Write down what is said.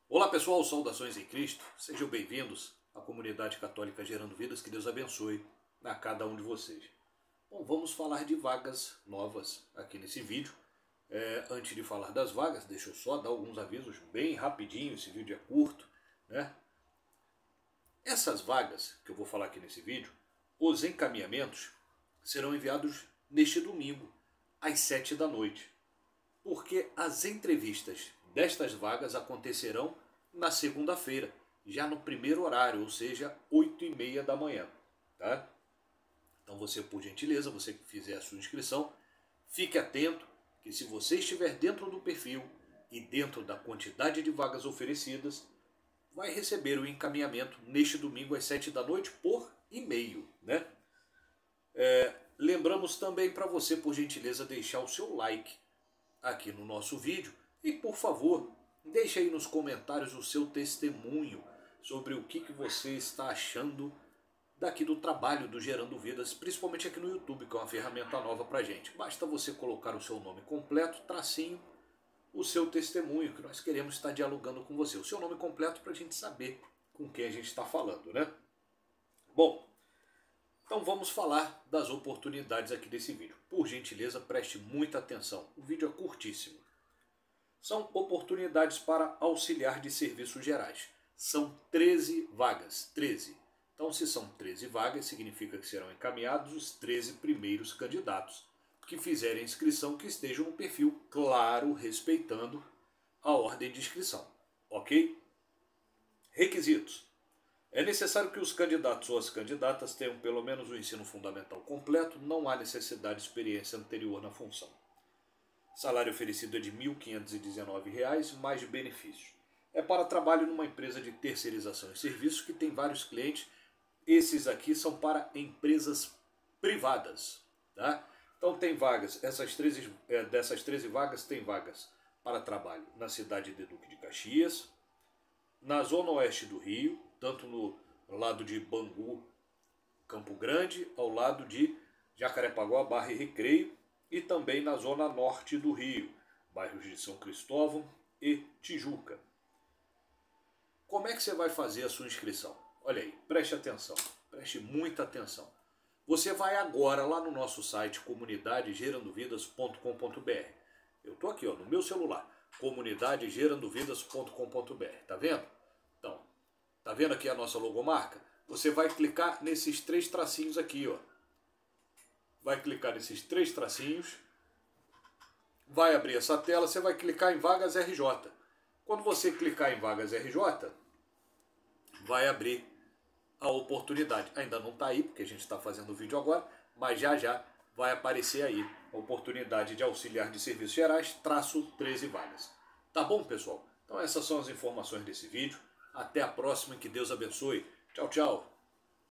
Olá pessoal, saudações em Cristo, sejam bem-vindos à comunidade católica Gerando Vidas, que Deus abençoe a cada um de vocês. Bom, vamos falar de vagas novas aqui nesse vídeo. Antes de falar das vagas, deixa eu só dar alguns avisos bem rapidinho, esse vídeo é curto, né? Essas vagas que eu vou falar aqui nesse vídeo, os encaminhamentos serão enviados neste domingo, às 7 da noite. Porque as entrevistas destas vagas acontecerão na segunda-feira, já no primeiro horário, ou seja, 8h30 da manhã. Tá? Então você, por gentileza, você que fizer a sua inscrição, fique atento que se você estiver dentro do perfil e dentro da quantidade de vagas oferecidas, vai receber o encaminhamento neste domingo às 7 da noite por e-mail. Né? Lembramos também para você, por gentileza, deixar o seu like aqui no nosso vídeo e, por favor, deixe aí nos comentários o seu testemunho sobre o que você está achando daqui do trabalho do Gerando Vidas, principalmente aqui no YouTube, que é uma ferramenta nova pra gente. Basta você colocar o seu nome completo, tracinho, o seu testemunho, que nós queremos estar dialogando com você. O seu nome completo para a gente saber com quem a gente está falando, né? Bom, então vamos falar das oportunidades aqui desse vídeo. Por gentileza, preste muita atenção. O vídeo é curtíssimo. São oportunidades para auxiliar de serviços gerais. São 13 vagas. 13. Então, se são 13 vagas, significa que serão encaminhados os 13 primeiros candidatos que fizerem inscrição, que estejam no perfil, claro, respeitando a ordem de inscrição. Ok? Requisitos. É necessário que os candidatos ou as candidatas tenham pelo menos o ensino fundamental completo, não há necessidade de experiência anterior na função. Salário oferecido é de R$ 1.519, mais benefícios. É para trabalho numa empresa de terceirização e serviços que tem vários clientes. Esses aqui são para empresas privadas. Tá? Então tem vagas, dessas 13 vagas tem vagas para trabalho na cidade de Duque de Caxias, na zona oeste do Rio, tanto no lado de Bangu, Campo Grande, ao lado de Jacarepaguá, Barra e Recreio, e também na zona norte do Rio, bairros de São Cristóvão e Tijuca. Como é que você vai fazer a sua inscrição? Olha aí, preste atenção, preste muita atenção. Você vai agora lá no nosso site comunidadegerandovidas.com.br. Eu estou aqui ó, no meu celular, comunidadegerandovidas.com.br. Tá vendo? Então, tá vendo aqui a nossa logomarca? Você vai clicar nesses 3 tracinhos aqui, ó. Vai clicar nesses 3 tracinhos, vai abrir essa tela, você vai clicar em Vagas RJ. Quando você clicar em Vagas RJ, vai abrir a oportunidade. Ainda não está aí, porque a gente está fazendo o vídeo agora, mas já já vai aparecer aí a oportunidade de auxiliar de serviços gerais, traço 13 vagas. Tá bom, pessoal? Então essas são as informações desse vídeo. Até a próxima e que Deus abençoe. Tchau, tchau.